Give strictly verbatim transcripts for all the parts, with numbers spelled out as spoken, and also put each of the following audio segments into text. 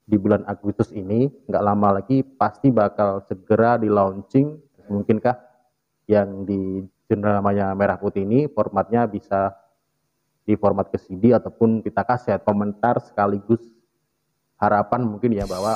di bulan Agustus ini, nggak lama lagi pasti bakal segera di launching. Mungkinkah yang di genre namanya merah putih ini formatnya bisa di format ke C D ataupun pita kaset? Komentar sekaligus harapan mungkin ya, bahwa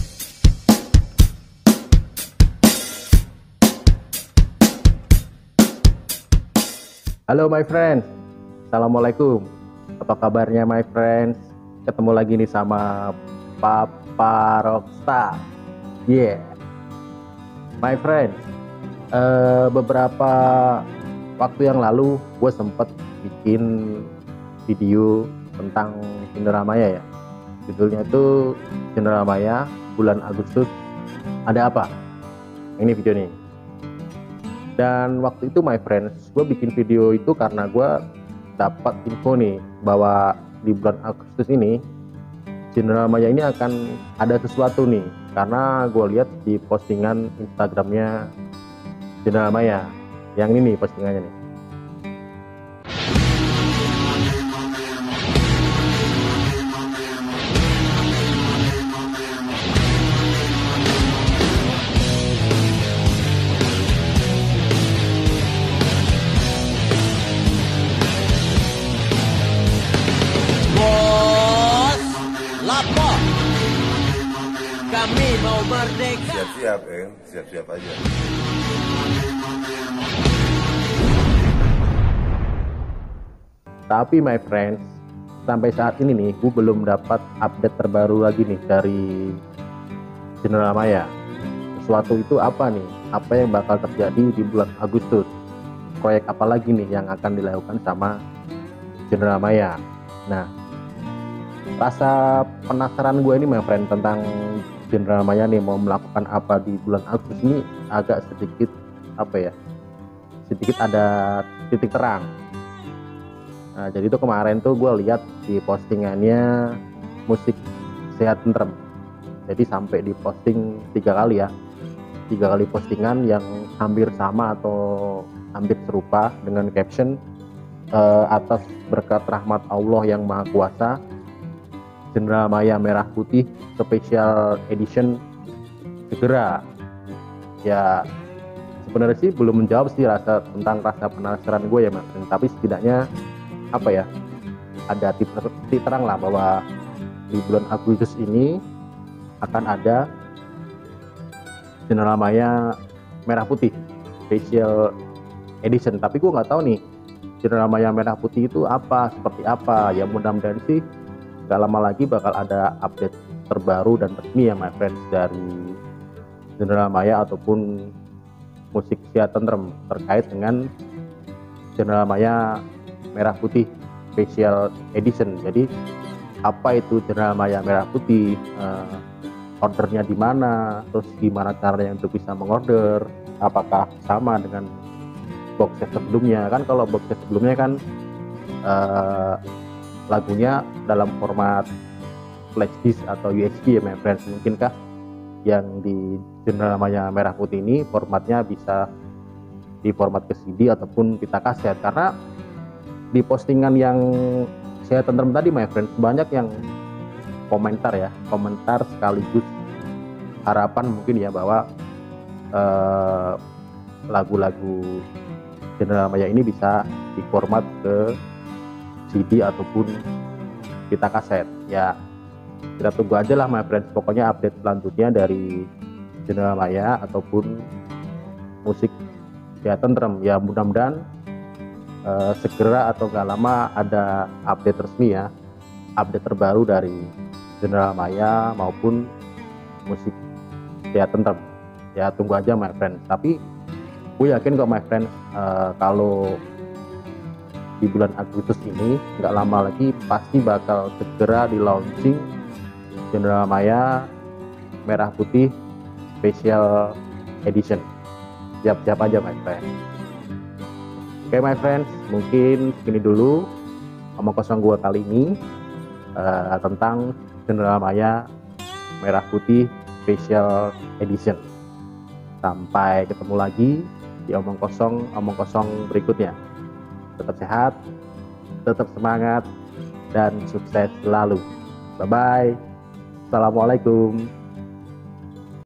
halo my friends, assalamualaikum, apa kabarnya my friends? Ketemu lagi nih sama Papa Rockstar. Yeah my friends, uh, beberapa waktu yang lalu gue sempet bikin video tentang Cendera Maya ya. Judulnya itu Cendera Maya bulan Agustus ada apa? Ini video nih. Dan waktu itu my friends, gue bikin video itu karena gue dapat info nih bahwa di bulan Agustus ini Cendera Maya ini akan ada sesuatu nih, karena gue lihat di postingan Instagramnya Cendera Maya. Yang ini nih postingannya nih. Lapor, kami mau merdeka. Siap-siap, Eng. Siap-siap aja. Tapi my friends, sampai saat ini nih, gue belum dapat update terbaru lagi nih dari Cendera Maya. Sesuatu itu apa nih? Apa yang bakal terjadi di bulan Agustus? Proyek apa lagi nih yang akan dilakukan sama Cendera Maya? Nah, rasa penasaran gue ini my friend tentang Cendera Maya nih mau melakukan apa di bulan Agustus ini agak sedikit apa ya, sedikit ada titik terang. Nah, jadi itu kemarin tuh gue lihat di postingannya Musik Sehat Tentrem. Jadi sampai di posting tiga kali ya, tiga kali postingan yang hampir sama atau hampir serupa dengan caption eh, atas berkat rahmat Allah yang Maha Kuasa, Cendera Maya Merah Putih Special Edition segera. Ya sebenarnya sih belum menjawab sih rasa tentang rasa penasaran gue ya mas, tapi setidaknya apa ya, ada titik terang lah bahwa di bulan Agustus ini akan ada Cendera Maya Merah Putih Special Edition. Tapi gue nggak tahu nih Cendera Maya Merah Putih itu apa, seperti apa. Ya mudah-mudahan sih gak lama lagi bakal ada update terbaru dan resmi ya my friends dari Cendera Maya ataupun Musik Sehat Tentrem terkait dengan Cendera Maya Merah Putih Special Edition. Jadi apa itu Cendera Maya Merah Putih, uh, ordernya di mana, terus gimana caranya untuk bisa mengorder, apakah sama dengan box set sebelumnya? Kan kalau box set sebelumnya kan uh, lagunya dalam format flash disk atau U S B ya my friends. Mungkinkah yang di Cendera Maya Merah Putih ini formatnya bisa di format ke C D ataupun pita kaset? Karena di postingan yang saya tentrem tadi my friends, banyak yang komentar ya, komentar sekaligus harapan mungkin ya, bahwa eh, lagu-lagu Cendera Maya ini bisa di format ke C D ataupun pita kaset. Ya kita tunggu aja lah my friends, pokoknya update selanjutnya dari Cendera Maya ataupun Musik Sehat Tentrem. Ya mudah-mudahan uh, segera atau gak lama ada update resmi ya, update terbaru dari Cendera Maya maupun Musik Sehat Tentrem. Ya tunggu aja my friends. Tapi gue yakin kok my friends, uh, kalau di bulan Agustus ini nggak lama lagi pasti bakal segera di launching Cendera Maya Merah Putih Special Edition. Siap-siap aja my friend. Oke my friends, mungkin segini dulu omong kosong gua kali ini uh, tentang Cendera Maya Merah Putih Special Edition. Sampai ketemu lagi di omong kosong omong kosong berikutnya. Tetap sehat, tetap semangat, dan sukses selalu. Bye-bye. Assalamualaikum.